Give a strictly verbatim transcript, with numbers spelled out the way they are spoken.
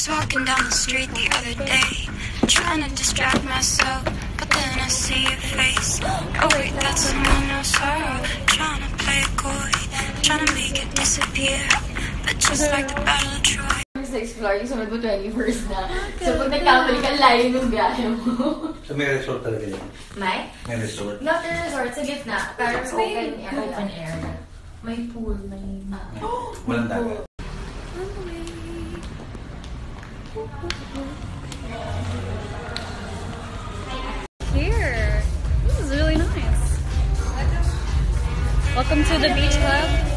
was walking down the street the other day, trying to distract myself, but then I see your face. Oh wait, that's someone else. Oh, trying to play it coy, trying to make it disappear, but just like the Battle of Troy. Sa explore, yung sunod mo twenty-first na. So pag nagkamali ka, layo ng biyahe mo. So may resort talaga yun? May? May resort? Not the resort, sa gitna. Parang open air. Open air. May pool, may... Oh, walang dagat. Here. This is really nice. Welcome to the beach club.